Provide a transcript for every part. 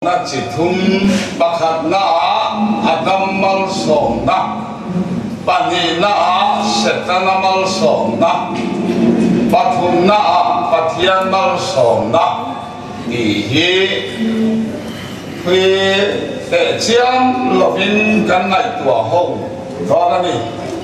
na chỉ thum pakhat na adam mal som na pani na setana mal som na pathum na pathian mal som na ni hi phi để chiam lovin kan nai tua hong đó là ni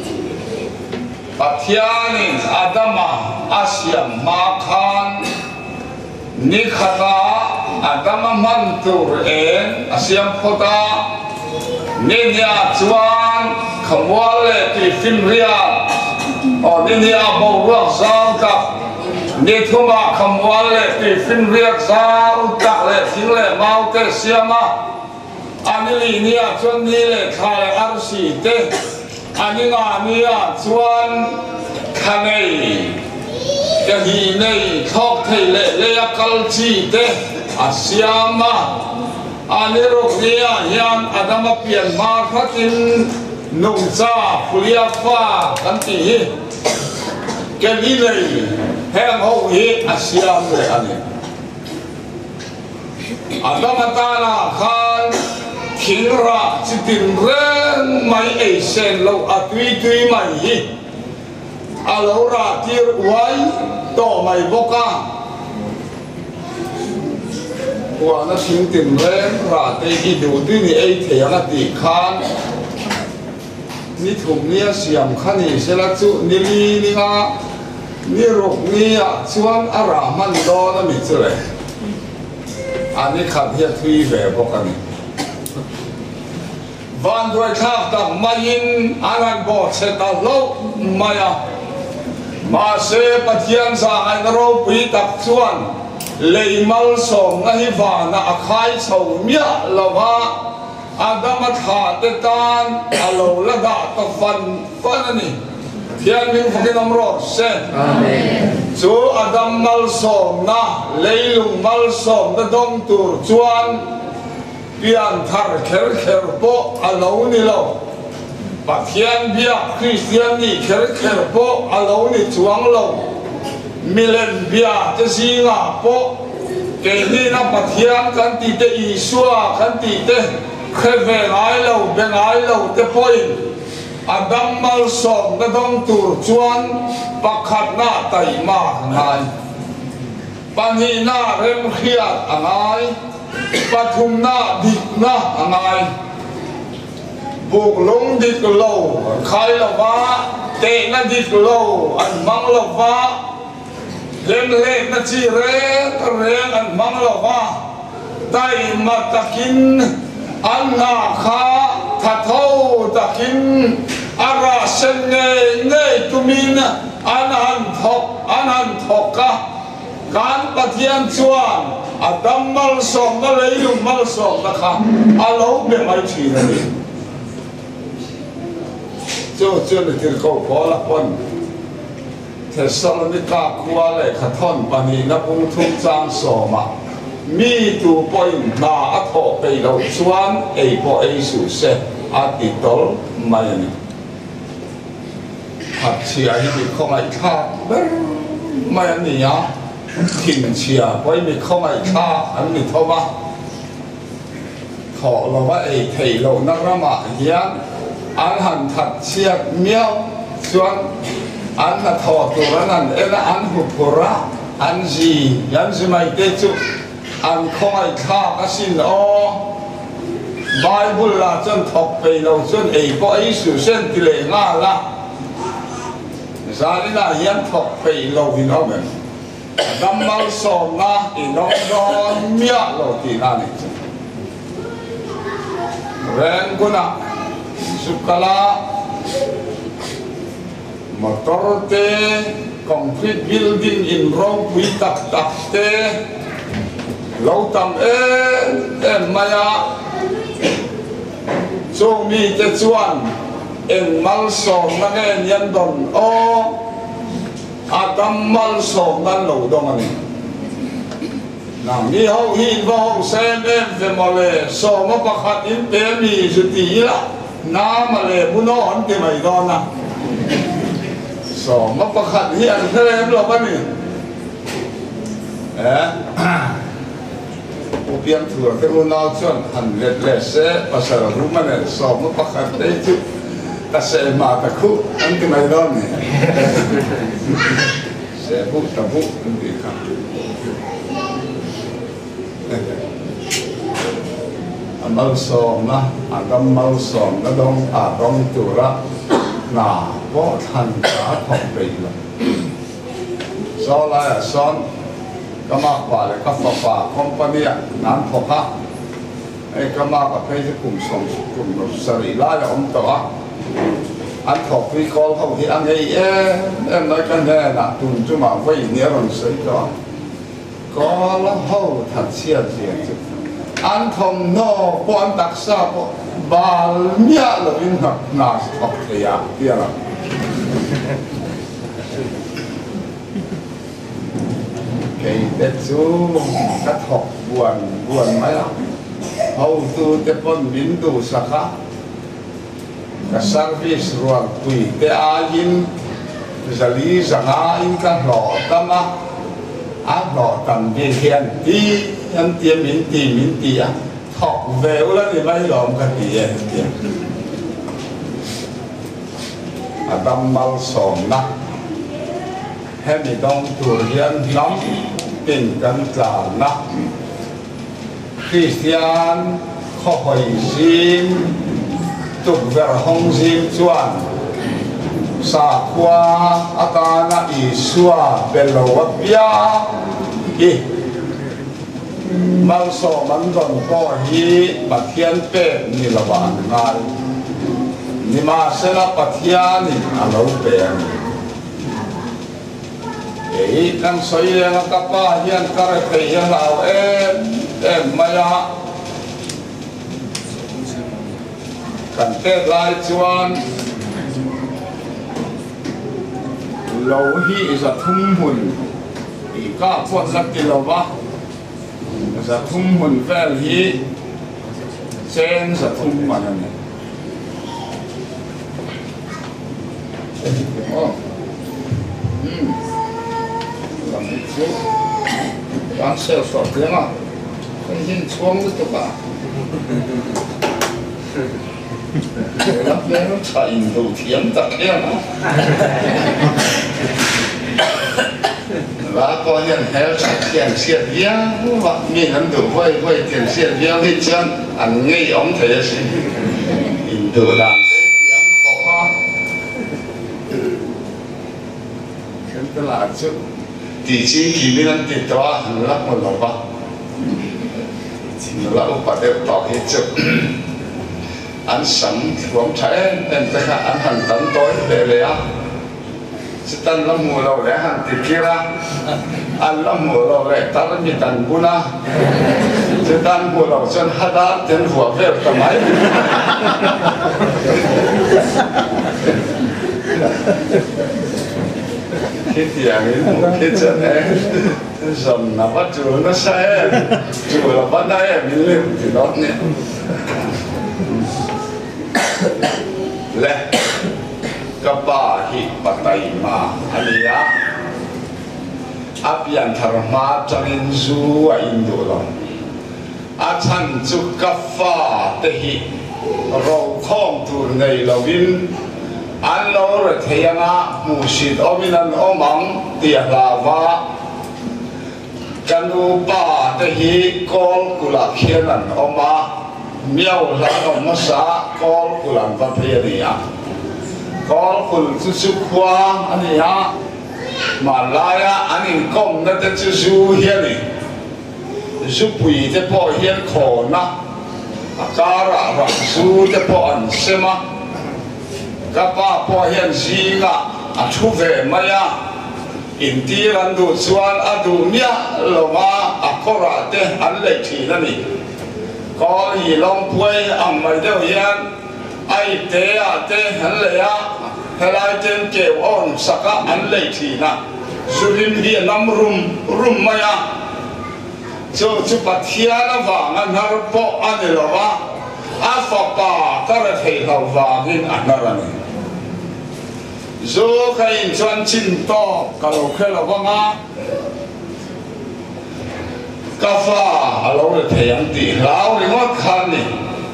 pathianin adama asyam makhan ni khata adama mantur en asyam khota ni nia chuan khamwale ti film ria o ni nia bawrak sang kap ni thuma khamwale ti film ria sang tak le thing le mau te siama ani li nia chuan ni le thale arsi te ani nga nia chuan khanei cái gì này thóc thầy lệ lệ akal chi te asyama ani roknia hian adama pian ma khatin nung cha pulia fa kan ti hi cái gì này heng ho hi asyam le ani adama ta na khan kingra chitin reng mai ei sen lo atui tui mai hi alo ra tir uai to mai boka wa na thing tin ren ra te gi du ti ni ei thea ti khan ni thum ni siam khani sela chu ni li ni nga ni rok ni a chuan ara man do na mi chu le ani khat hi thui ve boka ni van roi thak ta main anan bo se ta lo maya mà se pathian sa ai na ro pui tak chuan leimal som na hi va na akhai chho mia lova adam tha te tan alo la da to fan ani thian min phakin amro se amen chu adam mal som na leilung mal som na dom tur chuan pian thar kher kher po alo ni lo pathian bia Christian ni kher kher po alo ni chuang lo milen bia te singa po ke ni na pathian kan ti te isua kan ti te kheve ngai lo be ngai lo te point adam mal som na dong tur chuan pakhat na tai ma ngai pani na rem khiat angai pathum na dik na angai buộc lông đít lâu khai là vá tệ na đít lâu ăn măng là vá lên lên na chi reng ăn măng là vá tay mà takin ăn na kha thật thâu takin ara sen nghe tumin ăn thọc cả kan pathian chuan adam mal som na leilung mal som na kha alo be mai thi na ni cho là tiền cầu có là con thế sau này cả qua lại khát thon pani na bung thung trang sò mà mi tu boi na thọ cây đầu xuan ei po ei su se atitol mai ni hạt chia thì không ai tha mai ni ya thìn chia boi mi không ai tha anh mi thâu ma thọ là vậy thầy lâu na rama hian anh hẳn thật chiết miêu xuân anh là thọ tụi anh là anh hụt ra anh gì mày tê chú anh không ai tha cái xin ô Bible là chân thọc về lâu chân ấy có ấy sự sen thì lệ nga là ra đi là hiến thọc về lâu thì nó mình đâm mal sòm na thì nó miệng lâu thì là này ren cô nào sukala motor te concrete building in Rome we tak te lâu tam em maya so mi te chuan en mal som na nge nhân don o adam mal som na lo dong ani na mi ho hi vo sem em fe mole so ma pakhat in pe mi su ti la na ma le bu no an te mai don na so ma pakhat hi an thele lo ba ni upiang thua te unau chuan han let se pasar rumane so mo pakhat te chu ta se ma ta khu an ti mai don ne se bu ta bu ti kha amal som na agam mal som na dong a dong tu ra na bo than ka thong pe la so la son kama pa le ka fa company nan thoka ai kama ka pe kum som kum sari la ya om to an thok pi kol không thì anh ấy em nói cái này là tụi chúng mà vay nhiều lần sấy đó có nó hậu thật chia chia an thông no quan đặc sa bo ba nhá là in học na học thì à kia là cái tết chú cắt học buồn mấy lắm hậu tu tết con biến tu sa khá cái service ruột tùy te ajin zali zanga in các lò tâm á áp lò tầm viên hiền đi nhân tiêm miến tì á học về u lên thì mấy lòm cái gì vậy tâm mal sòng na hay bị đông tuổi hiền lắm tình căn trả na Christian khó hỏi xin tục về hong zim chuan sa qua akana isua belowapia hi mal so man don ko hi pathian pe ni lawan ngai ni ma sela pathian ni alo pe ei kan soi nga kapa hian kare pe hian lao em maya kan te lai chuan lo hi is a thum hun i ka phot lak ti lo wa is a thum hun vel hi chen sa thum ma na ne làm một chút bán sale sọt tiếng à cái hin xuống rất tốt à lắp lên nó chạy đồ thiếm tận đen à và coi nhận theo chạy tiền xiết vía và nhìn hắn đủ quay tiền xiết vía đi chân ăn ngay ống thế gì nhìn đủ làm cái tiếng khó khiến tôi là chút tỷ chi kỳ bên anh tỷ toa hắn lắc một lọ ba nó lắc một đều tỏ hết chút anh sẵn cũng thấy em thấy anh hành tấn tối để lẽ sẽ tân lắm mùa lâu lẽ hành thì kia ra anh lắm mùa lâu lẽ ta rất nhiều tần buna sẽ tân mùa lâu chân hát đá tên vừa về tầm ấy cái tiền ấy cái chân ấy dầm là bắt chùa nó sai chùa là bắt đây mình lên thì đó nhé le kapa hi patai ma alia apian tharma changin zu a indolo a chan chu kafa te hi ro khom tur nei lovin an lo re theyanga musid ominan omang tia lava kanu pa te hi kol kula khianan oma miao la no masa kol kulan pa phia kol kul chu chu khwa ani ha malaya ani kom na te chu chu hian ni chu pui te po hian kho na akara ra su te po an sema ka pa po hian zinga a thu ve maya in ti ran du chuan adu nia loma akora te an le thi na ni có gì long quay ẩm mày đâu yên ai té à té hắn lấy á hay là trên kêu on sạc á hắn lấy thì na dù lim đi năm rum mày á cho bắt thiên á vàng anh har po anh là va á phật bà ta là thầy hậu vàng in anh là này dù cái chuyện chín to kalau kalau vàng á cà phê alo là thầy anh tị lao đi ngót khăn đi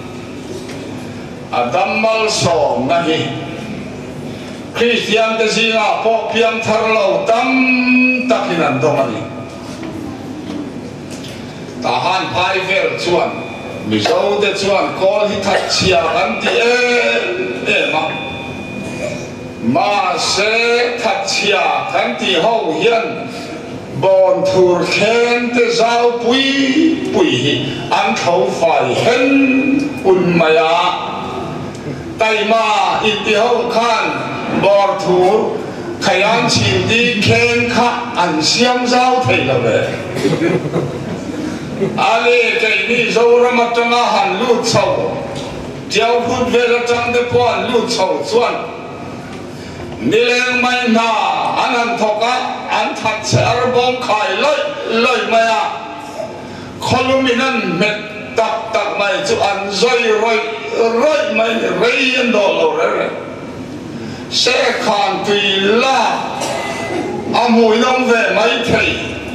đâm mal sòng này Christian cái gì à po piang thar lâu tâm takin anh đông anh ta han pai vel chuan mi zo de chuan kol hi that chia kan ti mà ma se that chia kan ti ho hian bon thur khen te zau pui an thau fai hen maya tai ma in ti ho khan bor thur khayan chin ti khen kha an siam zau thei lo le ale cái ni zo ra ma tanga han lu chau tiao phut ve la tang de pon lu chau chuan nileng mai na anan thoka an that ser bom khai loi maya kholuminan met tak mai chu an zoi roi mai rei en do lo re se khan tui la amui nong ve mai thei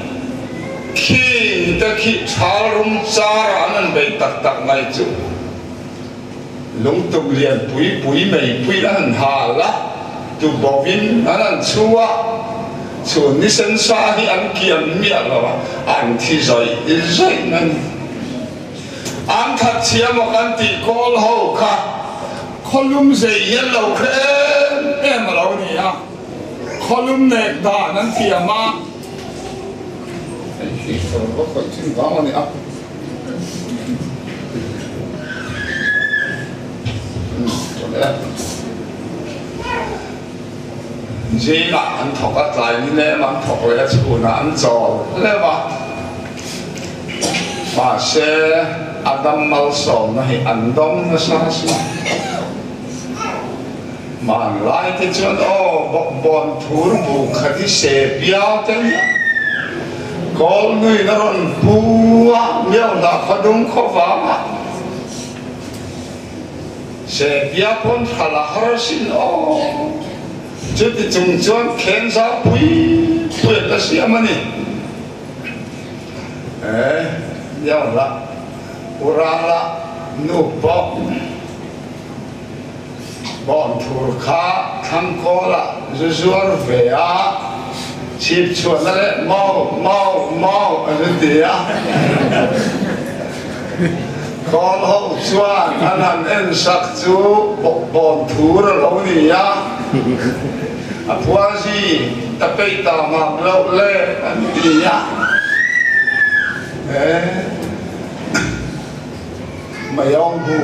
khi ta khi charum chara anan bei tak mai chu lung tum lian pui mai an ha la tu bovin anan chua chu ni sen sa hi an kiam mi la an thi zoi nan an that chia mo kan ti kol ho kha kholum zei yan lo khe em lo ni ha kholum ne da nan ti ma có phải chim vắng mà nè gì mà anh thọc cái tài như thế mà anh thọc cái chữ là anh trò thế mà sẽ Adam mal sòng này anh đông nó sao mà lại cái chuyện bọn thú bù khát đi xe biao thế con người nó còn bùa miêu là khó đúng khó vả sẽ bia con thà là khó xin chứ thì chúng chọn khen ra bùi ta xem mà nè miêu là ura là nụ bọ bọn thù khá thăm cô là ruột về á chip chuột nó đấy mau anh đi á con hậu chuan anh ăn em sắc chú bọn thú rồi lâu đi á qua gì ta bây ta mà lâu lê anh đi á mày ông bù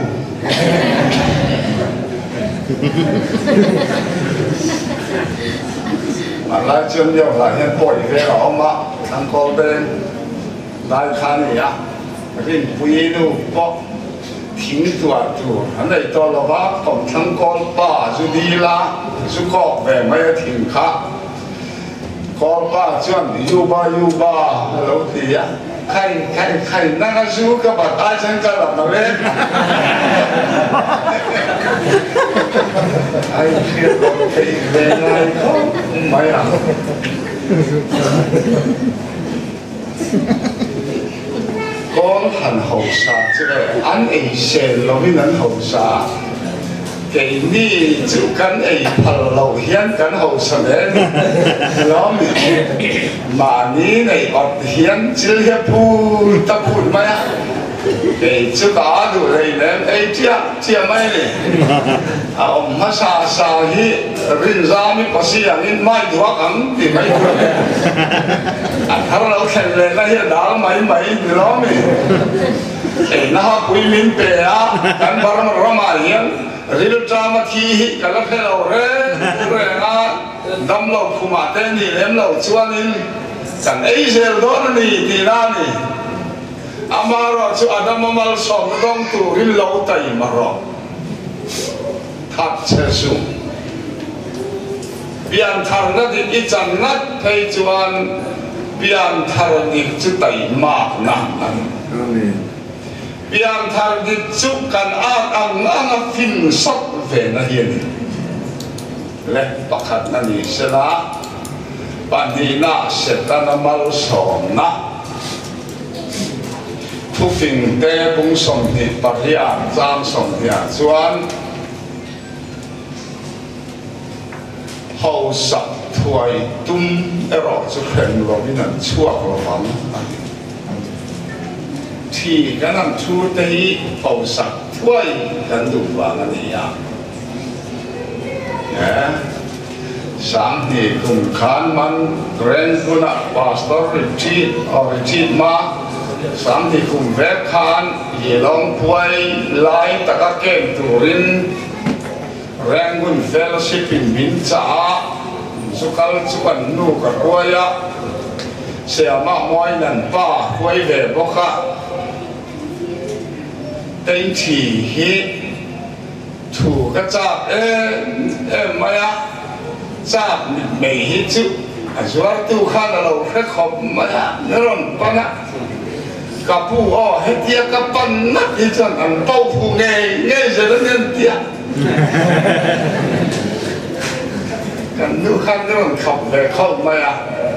mà lại chuyện nhiều là hiện bội về đó mà thằng con bên đại khán này à cái bùi nu bọ thính tuột anh này to là bác còn thằng con bà chú đi la chú có về mấy thính khác con bà chuyện yêu ba lâu thì á khai năng chú các bà tai chân cả là nó lên ai biết con thấy về này không mày à con hành hậu sa chứ anh ấy sẽ lo mình anh hậu sa cái ni chú căn ấy phật lâu hiến căn hậu sa đấy lo mình mà ni này ọt hiến chưa hiệp phu tập phu mày à cái chú cả đủ này nên ấy chia mày này ông mà sa hi rin ra mi có gì anh mai đuổi cắn thì mấy người anh thằng lâu khen lên là hiện đã mấy lo mi cái nó quý min pe á căn bảo mà rama hiền riêng drama thi cái là phải lâu rồi á đâm lâu phụ mát tên thì em lâu chuan in chẳng ấy giờ đó là gì thì ra nè amaro chu Adam mal som dong tu rin lâu tay mà rồi thật sự bian thar na di ichan nat thei chuan bian thar di chu tai ma na bian thar di chu kan ang fin sop ve na hian le pakhat na ni sela pandina setana mal som na thu phình tê bung sòng thì bạc hiệp giam sòng thì chuan hậu sập thuai tum ero chu khen lo bin an chuak lo vang thì cái năm thu tây hậu sập thuai kan du vang ani ya sáng thì cùng khán man grand kuna pastor retreat ma sáng thì cùng vẽ khan ye long quay lai taka kem turin rangun fellowship in min cha sukal chuan nu ka koya siama moi nan pa quay về boka tên thì hi thủ cái cha em maya cha mày hi chu azwar tu khan lo khek khop maya neron pana kapu o hetia kapan nát đi chân ăn tàu phụ nghe giờ nó nhân tiệt cần nu khăn nó còn khóc về không mày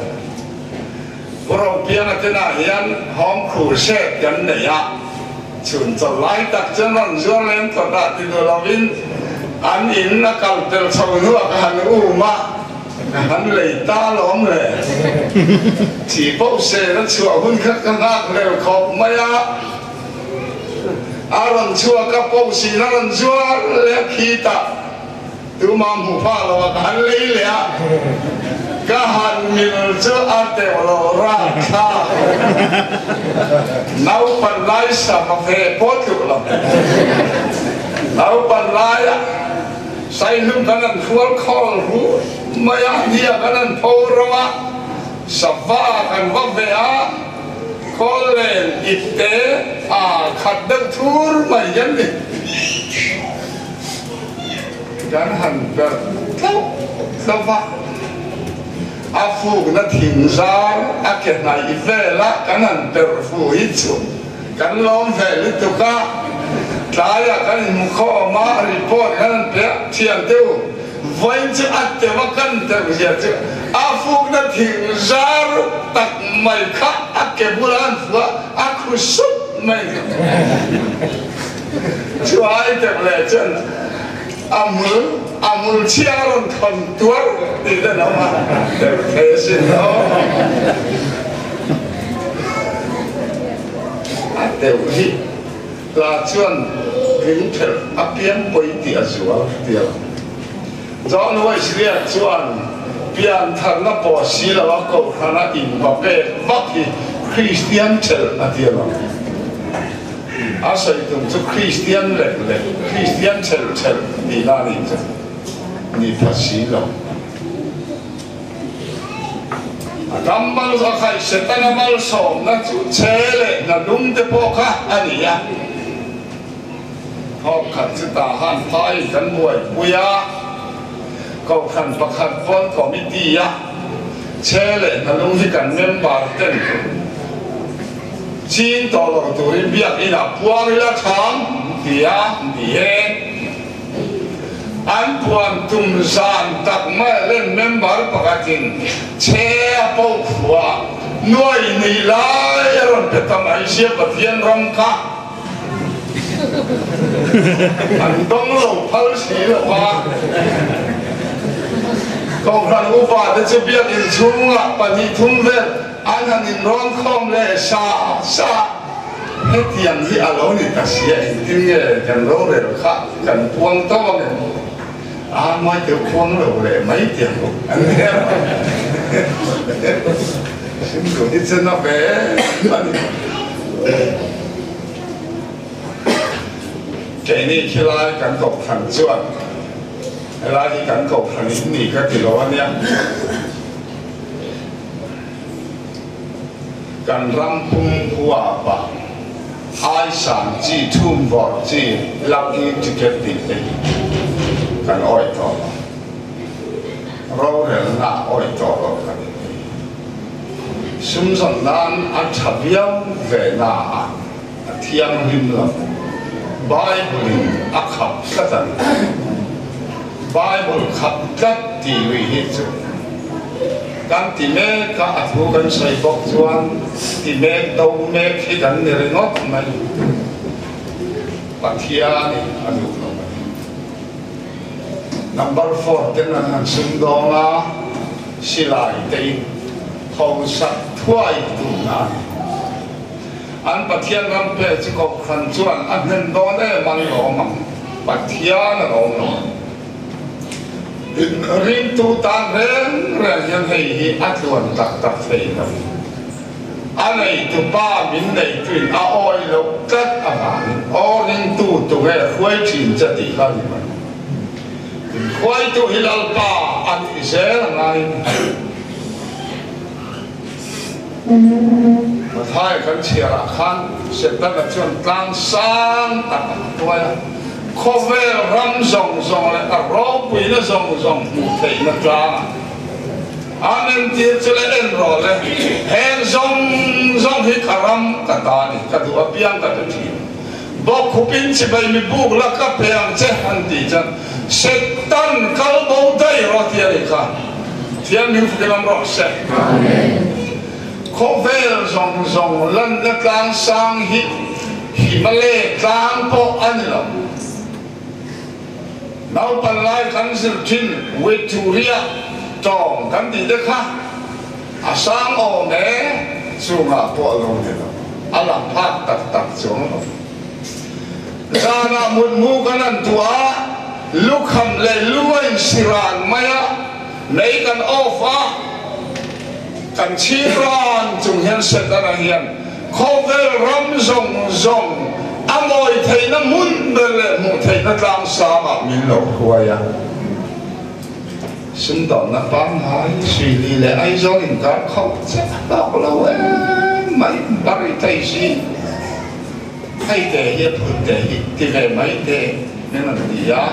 เราเพียงแต่น่ะยันหอมขู่เช็ดยันเนี่ยชุนจะไล่ตักจะนั่งชวนเล่นตัวตัดที่เราวินอันอินนักการเตลชาวนัวกันอู้มาหันเลยตาล้อมเลยที่พวกเสือชัวหุ่นขัดนักเร็วขบไม่อารมณ์ชัวกับพวกสีนั่นชัวเลี้ยขี้ตาดูมาหมู่ผ้าเราหันเลยเลยก็หันมิลเจออาเตวโลราคาน้าปันไลสัมเพปอตุลน้าปันไลใส่นุ่มกันนั่นฟัวคอลรู้ไม่อยากเดียกันนั่นพูดว่าสับว่ากันว่าเบียคอลเลนอิเตขัดดักทูร์ไม่ยันดิกันหันแบบสับว่าอาฟูกันทิ้งซาอาเกตนายเวล่กันนั่นเตอร์ฟูอิจูกันล้อมเวลิตุกะตายกันมุขมารีพอร์ตกันเปียเทียนเดียววันจะอัดเทวกันเตอร์เสียจูอาฟูกันทิ้งซาตักไม่ขัดอาเก็บบุรันฟัวอาคุสุดไม่ช่วยเต็มเลยจันอามุลเชียร์นคนตัวดีแต่น้องมาเด็กเทสินเนาะอาเตวที่ลาชวนกินเถอะอาเพียงไปที่อาชัวเดียวจอนไว้เสียชวนเพียงท่านนับปอสีแล้วก็ขณะอินบับเบ้บักที่คริสเตียนเชลอาเดียวอาศัยตรงจุดคริสเตียนเล็กคริสเตียนเชลนี่น่าดีจังนี่ภาษีเรากำมัลสักใครเสตนามัลสองนั่นจุดเชลนั่นลุงเดปอกะอันนี้อ่ะเขาขัดสิตาหันพายกันมวยปุยะเขาขันประคันฟอนคอมิตี้อ่ะเชลนั่นลุงที่กันเมมบาร์เต้นจีนต่อเราตัวริบเบียอินาพวงละทางที่อ่ะที่เฮอันพวนตุมซานตักไม่เล่นเมมเบอร์ปกติเชฟปูฟัวน่วยนี่ลายรอนเป็นทำไมเสียปะเทียนรำคาอันต้องลงพัลสีหรอวะกองพันอุบาทจะเบียดอินชุ่มละปนิทุ่มเวรอันนั้นอินร้อนคอมเลยซาให้เทียนที่อารมณ์นี่ตัดเสียอินที่เนี่ยกันร้องเลยหรอครับกันพวงโต้เนี่ยไม่เกี่ยวข้องเลยไม่เกี่ยวอันนี้สิ่งที่จะนับเป็นแค่นี้ที่ไล่กันกบขันจวนไล่ที่กันกบขันนี่ก็ติดล้อเนี่ยกันรำพุ่งหัวปะไอ้สามจีทุ่มบอดจีลักนี้จะเก็บติดเลยกันอ้อยต่อเราเรียนหน้าอ้อยต่อกันสุ่มสันดานอัจฉริยะเวน่าเทียมริมลำไบเบิลอักขับกันไบเบิลขับกันทีวีฮิต kan ti me ka athu kan soi bok chuan ti me do me khi kan ni ringot mai pathia ni anu no number 4 ten an sum donga silai te thong sat thuai tu na an pathian ram pe chi ko khan chuan an nen do ne man lo mam pathia na lo no rin tu tan ren ren yan hei hi atluan tak tak thei no anei tu pa min nei twin a oi lo kat a man o rin tu tu nge khoi thin cha ti kha ni man khoi tu hilal pa an isel ngai mà thay kan chia ra khan sẽ ta là chuyện tăng sang ta tôi cover ram zong zong le a ro pui na zong zong mu thei na ta anen ti chule en ro le hen zong zong hi karam ka ta ni ka du apiang ka ti bo khupin chi bai mi buk la ka peang che han ti chan setan kal bo dai ro ti ri kha thiam ni fu ke lam ro se amen cover zong zong lan na tlang sang hi male tlang po an lo nau pan lai kan sir thin Victoria tong kan ti de kha asang o me sunga po lo ne lo alam phak tak tak chung lo sana mun mu kanan tua lukham le luain siran maya nei kan ofa kan chiran chung hian setana hian khovel ram zong zong amoi theina mun bele mu theina tlang sa ma min lo huaya sun don na pan hai sui li le ai zong in ka khop che ba lo mai bari tai si hai te ye phu te ti ve mai te nên là gì á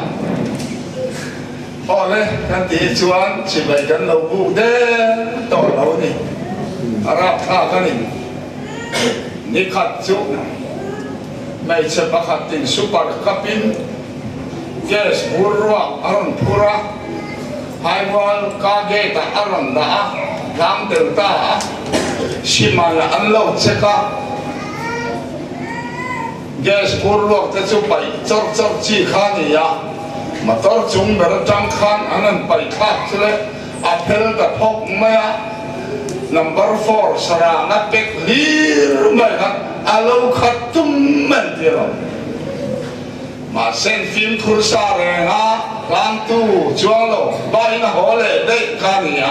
họ đấy kan ti chuan chỉ vậy kan lo bu de to lo ni arab tha kan ni khat chu mai che pa khat tin super kapin gas burwa aron pura haiwal ka ge ta aron da lam tel ta simana an lo che ka gas burwa te chu pai chor chor chi kha ni ya motor chung ber tang khan anan pai thak chule apel ka phok maya number 4 saranga pek lir mai khan alo khatum man tiro ma sen film khursa re nga lang tu chualo bai na hole dei kania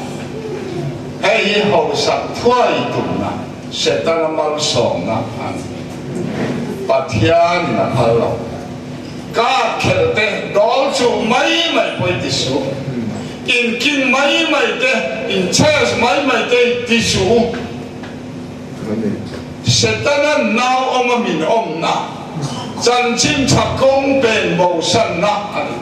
hei ho sa thoi tu na setana mal som na an pathian na halo ka khelte dol chu mai mai poi ti su in king mai mai te in church mai mai te ti su setana now oma min om na chan chim chak kong ben bo san na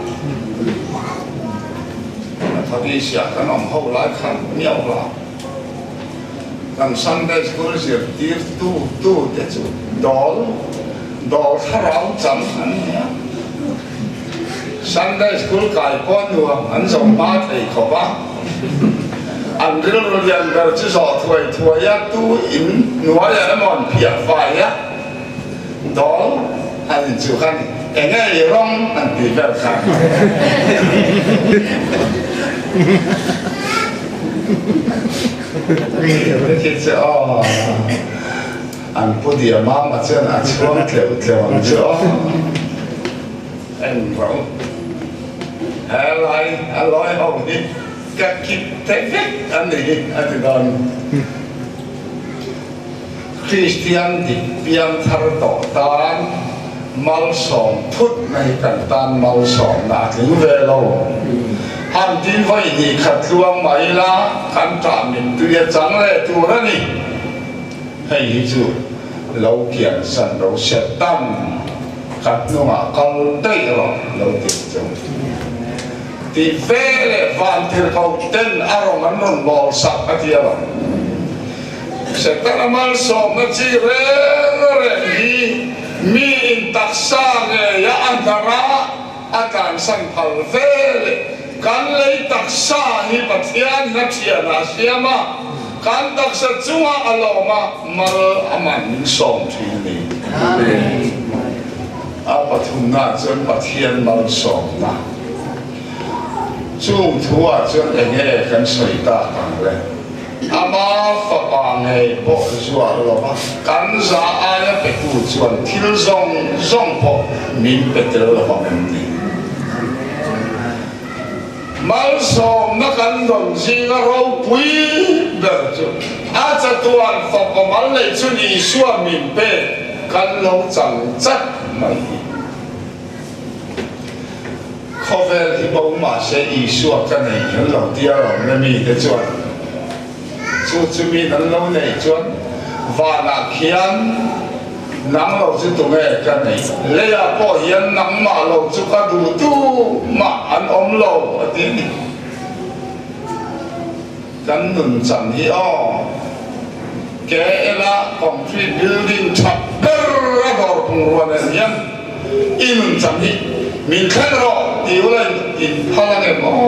thadi sia kan om ho lai khan miao la kan Sunday school sia tir tu te chu dol tharau cham han ya Sunday school kai pon nuam an som ba thei kho ba an ril ro lian ber chi so thuai ya tu in nuwa ya mon pia fa ya dol han chu khan enge ye rong an ti ber kha cái chỗ anh bố đi mà chân anh chuông theo anh chỗ anh bảo anh nói hồng đi các kịp thế anh đi đòn Christian thì biam thar tổ tan mal sòng phút này cần tan mal sòng là tiếng về lâu han tin vai ni khat luang mai la kan ta min tu ya chang le tu ra ni hei chu lo kian san lo set tam khat no ma kal dai ro lo ti chung ti fe le van thir khau ten arong an non bol sak atia lo set tam mal som na chi re hi mi in taksa nge ya antara akan san phal ve kan lấy taksa hi pathian na thiana siama kan taksa chunga aloma mal aman som thini amen apathum na chon pathian mal som na chung thua chon enge kan soita tang le ama fa ngai bo zua loma kan za aya pe tu chuan thil zong po min petel loma ni mal som na kan dong jinga ro pui ber chu a cha tuan fa pa mal le chu ni suam min pe kan lo chang chat mai khovel hi bo ma se i suam kan nei hin lo tia lo na mi te chuan chu mi nan lo nei chuan va na khian nang lo chu tu nge kan nei le ya po hian nang ma lo chu ka du tu ma an om lo ati ni kan nun chan hi o ke ela concrete building chap ber dor pung ruan en hian in chan hi min khan ro ti ulen in phalang em o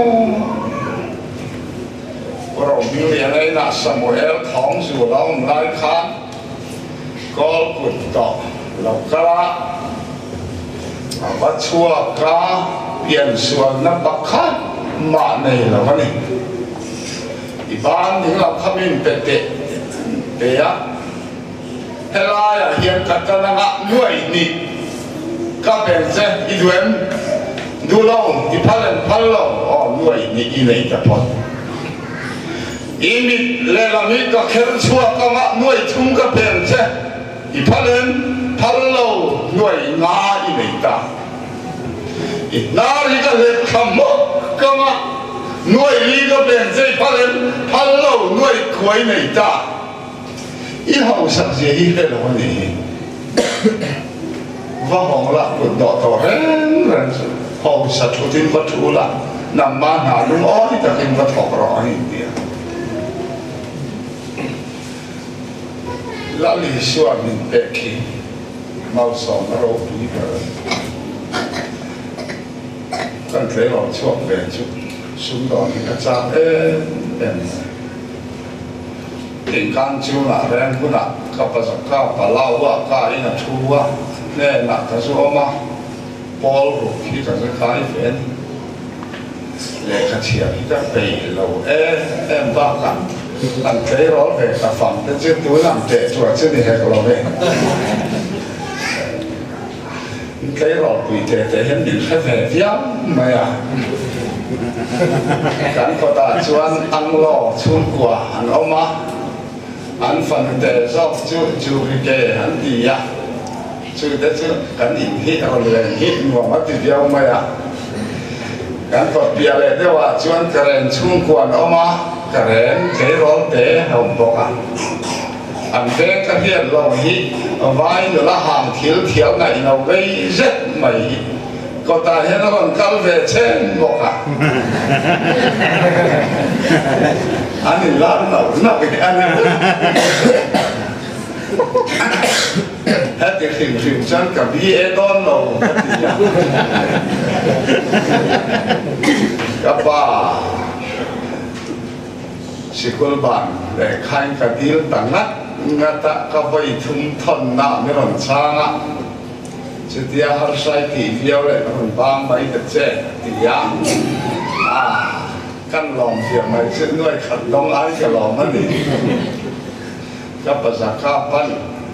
เรามีเรียนในนักสมุเอลท้องสู่เราหลายครั้งก็กุดต่อเราก็ละวัดชัวก็เปลี่ยนส่วนนับบักขันมาในเราวันนี้อีบ้านถึงเราขมิ้นเป็ดเตะเฮลายเฮียนกัดกันนะด้วยนี่ก็เป็นเจ้าอีดเวนดูเราอีพันเราอ๋อด้วยนี่อีไหนจะพออีมิดเลลามิดก็เขียนชัวก็มาหน่วยทุ่งก็เป็นเช่อีพันโลหน่วยงาอีไหนตาอีนาลีก็เล็บขมก็มาหน่วยลีก็เป็นเช่พันโลหน่วยควยไหนตาอีห้องสักเสียอีเรื่องวันนี้ว่าห้องละกุดดอกต่อเร่งห้องสัตว์ทิ้งวัตถุละนำมาหาลุงอ้อยแต่กินวัตถุร้อยเดียวแล้วลิชัวมินเปกีมาสอนเราปีเดียวกันเทเราช่วงเป็นชุดสุนทรกษัตริย์เป็นติงการจูน่ะแรงกุน่ะกับภาษาข้าวปลาว่าข้าอินทัวเนี่ยนักกษัตริย์มาพอรู้ที่กษัตริย์ขายเป็นเลขาเชียร์ที่จะไปเราบ้ากันอันเทเราไปกับฝั่งแต่เจ้าตัวนั่งเตะตัวเจ้านี่ให้เราไปเทเราปุยเตะเห็นดินแค่แผลเยี่ยมไหมอ่ะการก็ตาชวนอังโลชุนกว่าอันเอามาอันฟันเตะชอบจูริเกอันดีอ่ะจูแต่จูกันอินฮิเอาเลยฮิตหัวมาติดเดียวไหมอ่ะการก็เปลี่ยนเลยได้ว่าชวนกระเรนชุนกว่าเอามากระเรนเทร้อนเตะเอาบอกอ่ะอันเด็กก็เรียนเราฮิไว้เดี๋ยวละห่างเที่ยวไหนเราไปเจ็ดไม่ก็ตาเห็นเราคัลเวเชนบอกอ่ะอันนี้ล้านเราหนักอันนี้ฮัตติขิมฉันกับพี่ดอนเรากับป้าสิกุลบันแต่ใครกับดีลต่างนัดงัดตะกับไปทุ่มทนน้ำไม่หล่นช้างอ่ะจะเดียหาใส่ตีเดียวเลยมันบางไปแต่เจ๊ตียางกันลองเสียไม่เช่นด้วยขัดต้องไอ้ก็ลองมันนี่กับภาษาข้าปั้น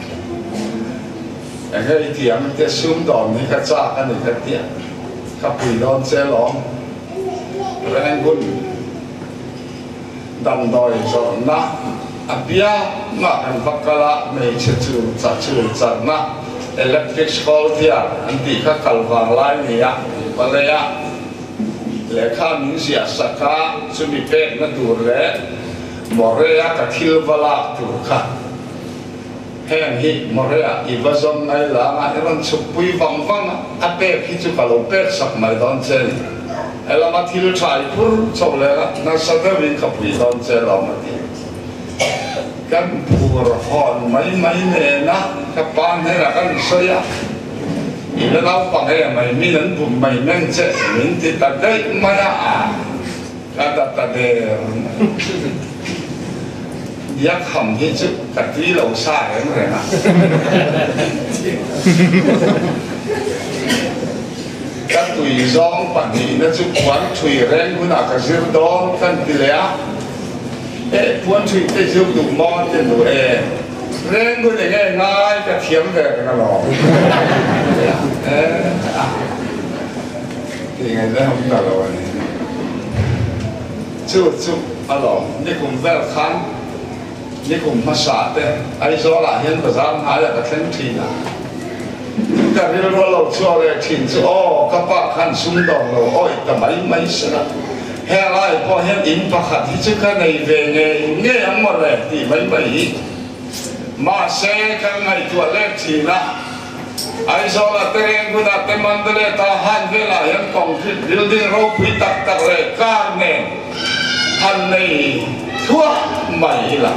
ไอ้เทียมจะซุ่มดอนนี่ก็จ้ากันนี่ก็เตี้ยกับผีดอนเจ๊ลองแรงบุญดันดอยจอนะอาเบียมาอันฟักกะละไม่เชื่อจูจัดนะอิเล็กทริกสกอลเทียอันที่ข้าคัลฟังไลน์เนี่ยวันเลยอะเลขามิเสียสักกะจะมีเป็ดนั่นดูเลยมอเรียกับทิลวลาดูค่ะแห่งฮิมอเรียอีวาซอมในหลังอันนั้นชุบปุยฟังอาเป็ดที่จะกะโลเป็ดสักไม่ตอนเจนเอลมาทิลชายพูดชอบเลยนะนั่นสักแต่วิ่งขับปุยตอนเจนเรามาทีกันผู้รหอนไม่เนี่ยนะกับปานให้ละกันเสียอีแล้วเราฟังให้ไม่มีนั้นผมไม่แม่นเจมินติดตัดได้ไม่อะ Kata tade yak ham hi chu katui lo sa em re na katui zong pan hi na chu kwan thui ren guna ka zir don kan tilea e puan thui te zu du mo te du e ren gu de ngai ngai ka thiam ve ka lo thì ngày đó không có rồi chú aloนี่cùng vel khanนี่cùng massage thế ai zo là hiện bây giờ hai là cái thiên là cái điều đó là cho để thiên chứ các bạn khan sung đầu rồi ôi tầm mấy sự là hè lại có hiện in bạc hạt thì chứ cái này về nghe ông mà lại thì mấy mà xe cái ngày tuổi lên thì là ai zo là tên của ta tên mình đây ta han về là hiện concrete building road quy tắc tắc lại cả nền han này thua mày là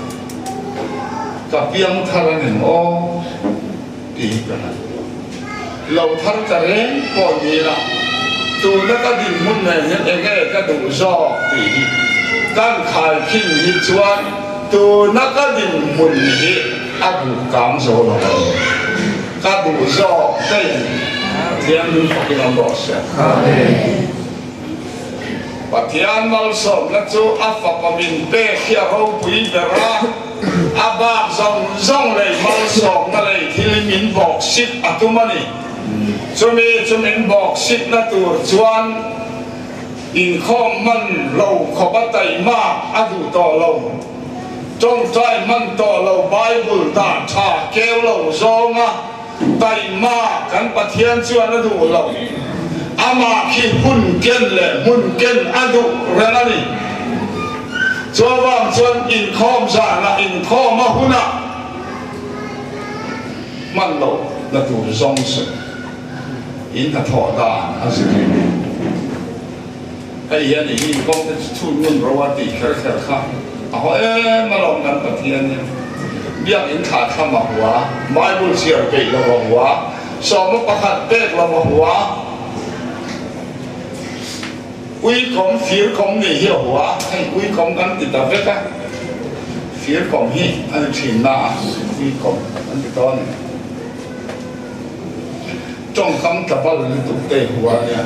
cái biếng thằng này ô đi cái này lâu thằng cái đấy còn gì là tụi nó cái gì muốn này những cái đủ do thì đang khai kinh đi chuan tụi nó cái gì muốn gì áp cảm số nó cái đủ do đây thiên cái nó bỏ sẽ và thiên mal sôm là chú áp vào mình bê kia hậu quý về ra áp bạc dòng này mal sôm là này thì mình bọc xịt à tụi mình cho mình bọc xịt là tụi chuan in không mình lâu khó bắt tay mà áp đủ to lâu trong trái mình to lâu Bible ta thà kêu lâu dòng à tay mà căn bắt thiên chuan là đủ lâu ama khi hun ken adu renani cho vang chuan in khom za na in khom ma huna man lo na tu zong se in ta tho da asiri ai ya ni in kom te chu nun rawati kher kha a ho e ma lo nan pathian ni biak in tha khama huwa bible share ke lo huwa so ma pakhat pek lo huwa uy kom phía kom này hiểu quá hay uy kom ăn thì ta biết á phía kom hi ăn chỉ na uy kom ăn thì to này trong khăm tập bao nhiêu tục tê hóa nha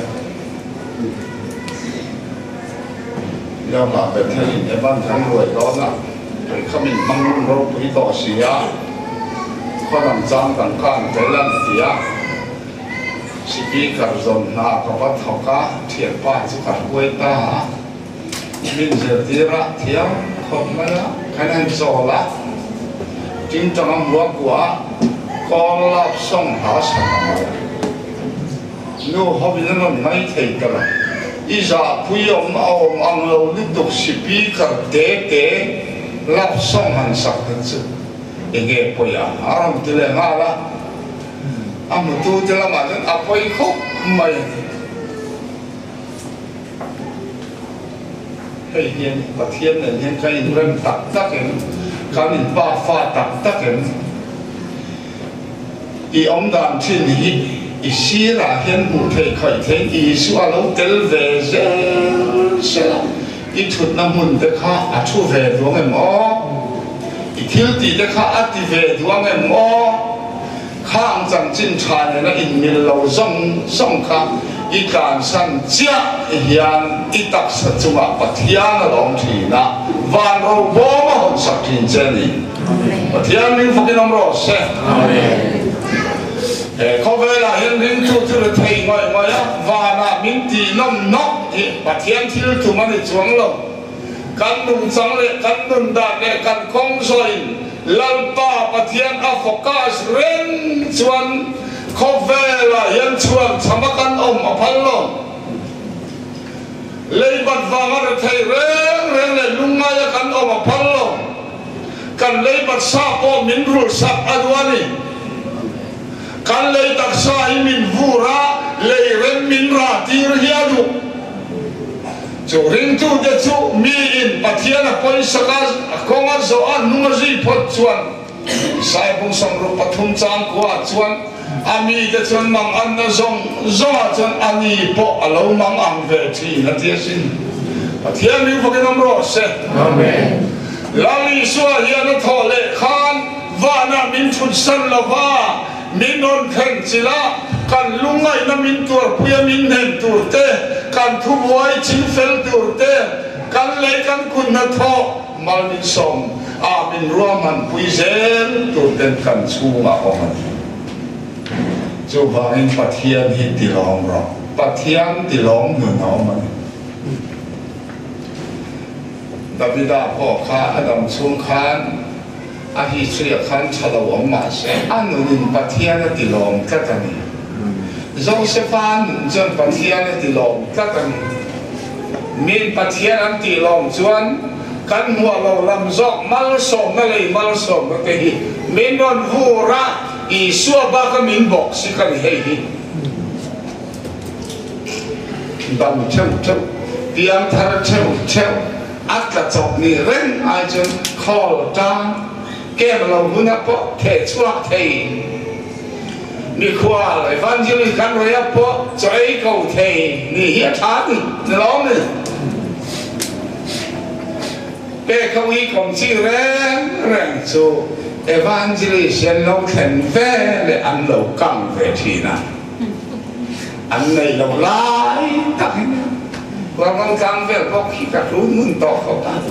do mà về thế này ban tháng rồi đó là rồi không mình mang rau quý tỏ xí á có làm giang đằng can cái lần xí á speaker zone na ka ba thoka thian pa chu ka koi ta min je tira thiam khom ma khanan zola tin tang lo kwa ko lap song ha sa ma no hobi na nai thei ta la iza puyom om ang lo ni tok speaker te lap song han sak chu enge poya aram tile ngala amu tu telah macam apa ikut mai hei hiền pathian này hiền cái rem tak cái cái mình ba pha tak cái i ông đàn thiên i xí là hiền bù thầy khởi thế i xua lâu tel về sẽ i thuật nam hun để khá à chu về đúng em ó i thiếu tí để khá à tí về đúng em ó khang chẳng chín tràn này nó in miền lâu sông khá ít cản san chia hiền ít tập sát chung à bắt hiền là lòng thủy na van rô bố mà hồn sắc thiên chân đi bắt hiền mình phải nắm rõ sẽ có vẻ là hiền mình tu tu là thầy ngồi á và là mình chỉ nắm nóc thì bắt hiền thì tụi mình chuang lòng căn đúng sáng lệ căn đúng đạt lệ căn không soi lalpa pathian a focus ren chuan khovela yan chuan chamakan aphallo leibat wangar thei reng le lungaya kan aphallo kan leibat sapo minrul sap adwani kan leitak sa min vura leiren minra tir hiadu chu ring tu de chu mi in pathian a poi sakas konga zo an nungazi phot chuan sai bung samru pathum chang kwa chuan ami de chuan mang an na zong zonga chuan ani po alo mang ang ve thi na tia sin Pathian ni phakin amro se amen lali suwa hian thole khan vana min thun san lova min on khen chila kan lungai na min tur puya min nem turte kan thu boy chin fel turte kan le kan kun na tho mal min som a min roman puizel turten kan chunga oman chu bangin pathian hi tilong ro pathian tilong nu na oman Davida po kha adam chung khan a hi chria khan chalo ma se anunin pathian tilong katani Josephan jon pathian tilong katani min pathian tilong chuan kan hua lo lam zok mal som na lei mal som na te hi min non hura I suwa ba ka min bok si kan hei hi dam chau chau tiang thar chau chau at la chok ni ren ai jon khol ta kem lo huna po the chuak thei mi khwa lai van ji kan ro ya po choi ko thei ni hi tha ni lo ni pe ka wi kom chi ren ren chu evangelist lâu thành về để ăn lẩu căng về thì nào ăn này lẩu lái tắc và con căng về có khi cả lúa muốn to không ta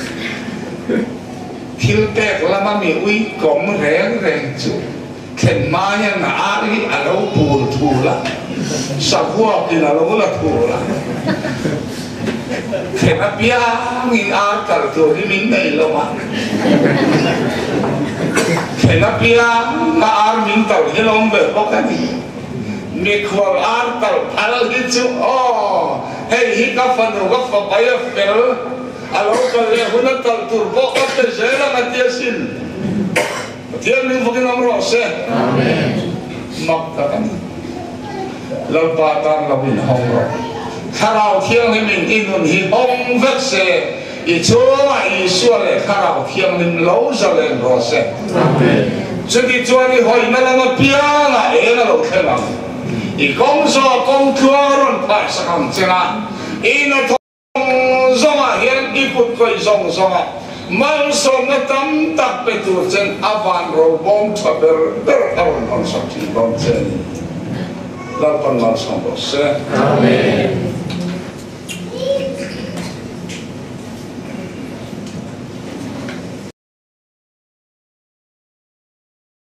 thiếu tẹt là mà mi uy cổng rèn chú khen mai nha nã đi ăn lẩu bùn thù là sao qua thì là lẩu là thù là khen áp bia nghìn ăn cả rồi đi mình này lâu mà Kena pia na ar min tau hilom be pokani mikwal ar tau al hichu oh hey hi ka fanu ka fa baya fel alo ka le huna tau tur bo ka te jela matiasin tiang ni fokin amro se amen makatan lalpatan labin hongro kharau thiang ni min inun hi hong vek se I chua I suwa le kharau thiang nim lo zalen ro se amen chudi chua ni hoi na la pia la e na lo khelang I kong so kong thuaron pa sakam chena I na thong zonga hian I put koi zong zonga mal so na tam tak pe tu chen avan ro bom thaber ber aron on sakti bom chen la pan mal som se amen